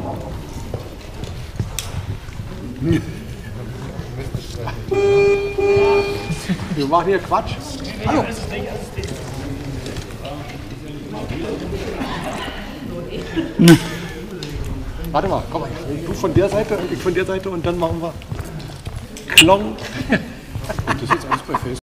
Wir machen hier Quatsch. Hallo. Warte mal, komm mal. Du von der Seite und ich von der Seite und dann machen wir Klong. Das ist jetzt alles bei Facebook.